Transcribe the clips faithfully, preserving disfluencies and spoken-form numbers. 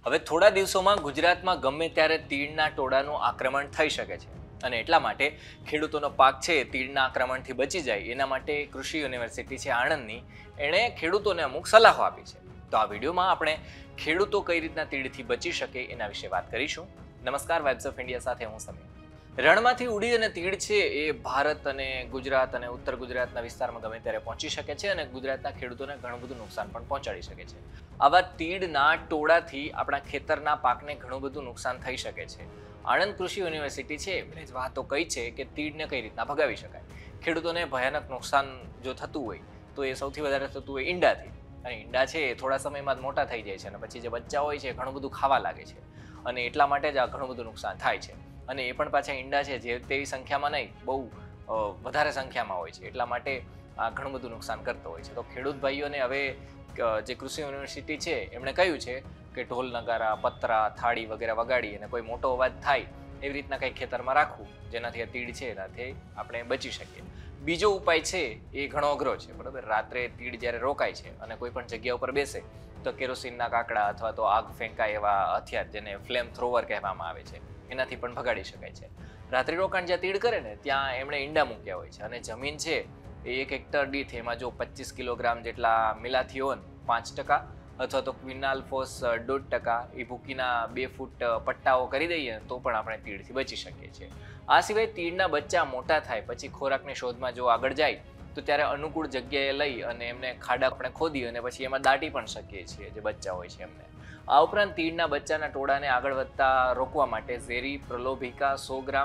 હવે થોડા દિવસોમાં ગુજરાતમાં ગમે ત્યારે તીડના ટોળાનું આક્રમણ થઈ શકે છે અને એટલા માટે ખેડૂતોનો પાક છે તીડના આક્રમણથી બચી જાય એના માટે કૃષિ યુનિવર્સિટી છે આણંદની એણે ખેડૂતોને અમુક સલાહો આપી છે. તો આ વિડીયોમાં આપણે ખેડૂતો કઈ રીતના તીડથી બચી શકે એના વિશે વાત કરીશું. નમસ્કાર, વાઇબ્સ ઓફ ઇન્ડિયા સાથે હું સમીર. રણમાંથી ઉડી અને તીડ છે એ ભારત અને ગુજરાત અને ઉત્તર ગુજરાતના વિસ્તારમાં ગમે ત્યારે પહોંચી શકે છે અને ગુજરાતના ખેડૂતોને ઘણું બધું નુકસાન પણ પહોંચાડી શકે છે. આવા તીડના ટોળાથી આપણા ખેતરના પાકને ઘણું બધું નુકસાન થઈ શકે છે. આણંદ કૃષિ યુનિવર્સિટી છે એમણે જ વાતો કહી છે કે તીડને કઈ રીતના ભગાવી શકાય. ખેડૂતોને ભયાનક નુકસાન જો થતું હોય તો એ સૌથી વધારે થતું હોય ઈંડાથી. અને ઈંડા છે એ થોડા સમયમાં જ મોટા થઈ જાય છે અને પછી જે બચ્ચા હોય છે ઘણું બધું ખાવા લાગે છે અને એટલા માટે જ આ ઘણું બધું નુકસાન થાય છે. અને એ પણ પાછા ઈંડા છે જે તેવી સંખ્યામાં નહીં, બહુ વધારે સંખ્યામાં હોય છે, એટલા માટે આ ઘણું બધું નુકસાન કરતો હોય છે. તો ખેડૂત ભાઈઓને હવે જે કૃષિ યુનિવર્સિટી છે એમણે કહ્યું છે કે ઢોલ નગારા, પતરા, થાળી વગેરે વગાડી અને કોઈ મોટો અવાજ થાય એવી રીતના કંઈક ખેતરમાં રાખવું જેનાથી આ તીડ છે એનાથી આપણે બચી શકીએ. બીજો ઉપાય છે એ ઘણો અઘરો છે, બરાબર. રાત્રે તીડ જ્યારે રોકાય છે અને કોઈ પણ જગ્યા ઉપર બેસે તો કેરોસીનના કાકડા અથવા તો આગ ફેંકાય એવા હથિયાર જેને ફ્લેમ થ્રોવર કહેવામાં આવે છે એનાથી પણ ભગાડી શકાય છે. રાત્રિ રોકાણ જ્યાં તીડ કરે ને ત્યાં એમણે ઈંડા મૂક્યા હોય છે અને જમીન છે એ એક હેક્ટર દીઠ એમાં જો પચીસ કિલોગ્રામ જેટલા મિલાથિયોન પાંચ ટકા અથવા તો ક્વિનાલ્ફોસ દોઢ ટકા એ ભૂકીના બે ફૂટ પટ્ટાઓ કરી દઈએ તો પણ આપણે તીડથી બચી શકીએ છીએ. આ સિવાય તીડના બચ્ચા મોટા થાય પછી ખોરાકની શોધમાં જો આગળ જાય તો ત્યારે અનુકૂળ જગ્યાએ લઈ અને એમને ખાડા આપણે ખોદી અને પછી એમાં દાટી પણ શકીએ છીએ જે બચ્ચા હોય છે એમને. આ ઉપરાંત તીડના બચ્ચાના ટોળાને આગળ વધતા રોકવા માટે ઝેરી પ્રલોભિકા સો ગ્રામ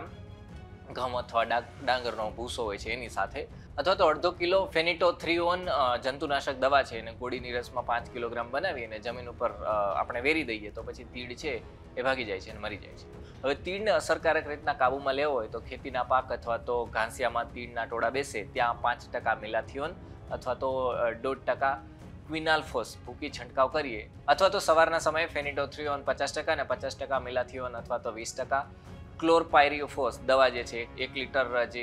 ઘઉં અથવા ડાંગરનો ભૂસો હોય છે એની સાથે અથવા તો અડધો કિલો ફેનિટોથ્રીઓન જંતુનાશક દવા છે એને ગોળીની રસમાં પાંચ કિલોગ્રામ બનાવી અને જમીન ઉપર આપણે વેરી દઈએ તો પછી તીડ છે એ ભાગી જાય છે અને મરી જાય છે. હવે તીડને અસરકારક રીતના કાબૂમાં લેવો હોય તો ખેતીના પાક અથવા તો ઘાસિયામાં તીડના ટોળા બેસે ત્યાં પાંચ ટકા મિલાથિયોન અથવા તો દોઢ ટકા ક્વિનાલ્ફોસ ભૂકી છંટકાવ કરીએ અથવા તો સવારના સમયે ફેનિટોથ્રીઓન પચાસ ટકા અને પચાસ ટકા મિલાથિયોન અથવા તો વીસ ટકા ક્લોરપાયરિયોફોસ દવા જે છે એક લીટર જે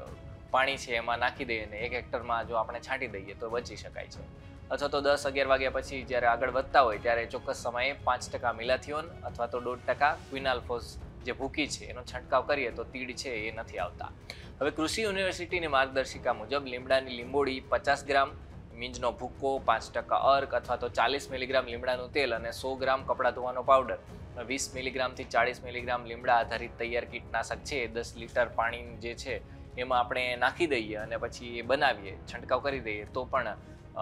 પાણી છે એમાં નાખી દઈએ અને એક હેક્ટરમાં જો આપણે છાંટી દઈએ તો બચી શકાય છે. અથવા તો દસ અગિયાર વાગ્યા પછી જ્યારે આગળ વધતા હોય ત્યારે ચોક્કસ સમયે પાંચ ટકા મિલાથિયોન અથવા તો દોઢ ટકા ક્વિનાલ્ફોસ જે ભૂકી છે એનો છંટકાવ કરીએ તો તીડ છે એ નથી આવતા. હવે કૃષિ યુનિવર્સિટીની માર્ગદર્શિકા મુજબ લીમડાની લીંબોળી પચાસ ગ્રામ, મીંજનો ભૂકો પાંચ ટકા અર્ક અથવા તો ચાલીસ મિલીગ્રામ લીમડાનું તેલ અને સો ગ્રામ કપડાં ધોવાનો પાવડર, વીસ મિલીગ્રામથી ચાળીસ મિલીગ્રામ લીમડા આધારિત તૈયાર કીટનાશક છે દસ લીટર પાણી જે છે એમાં આપણે નાખી દઈએ અને પછી એ બનાવીએ, છંટકાવ કરી દઈએ તો પણ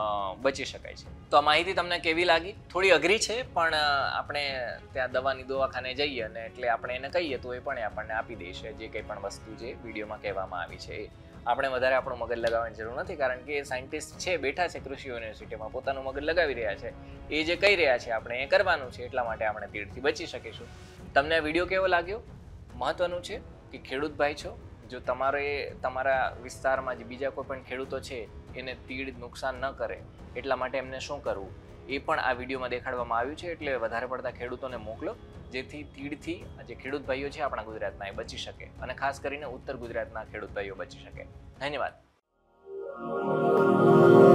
બચી શકાય છે. તો આ માહિતી તમને કેવી લાગી? થોડી અઘરી છે પણ આપણે ત્યાં દવાની દવાખાને જઈએ અને એટલે આપણે એને કહીએ તો એ પણ આપણને આપી દેશે જે કંઈ પણ વસ્તુ જે વિડીયોમાં કહેવામાં આવી છે એ. આપણે વધારે આપણું મગજ લગાવવાની જરૂર નથી કારણ કે સાયન્ટિસ્ટ છે બેઠા છે કૃષિ યુનિવર્સિટીમાં, પોતાનું મગજ લગાવી રહ્યા છે, એ જે કહી રહ્યા છે આપણે એ કરવાનું છે, એટલા માટે આપણે તીડથી બચી શકીશું. તમને આ વિડીયો કેવો લાગ્યો? મહત્વનું છે કે ખેડૂત ભાઈ છો, જો તમારે તમારા વિસ્તારમાં જે બીજા કોઈ પણ ખેડૂતો છે એને તીડ નુકસાન ન કરે એટલા માટે એમને શું કરવું એ પણ આ વિડીયોમાં દેખાડવામાં આવ્યું છે. એટલે વધારે પડતા ખેડૂતોને મોકલો જેથી તીડથી જે ખેડૂત ભાઈઓ છે આપણા ગુજરાતના એ બચી શકે અને ખાસ કરીને ઉત્તર ગુજરાતના ખેડૂત ભાઈઓ બચી શકે. ધન્યવાદ.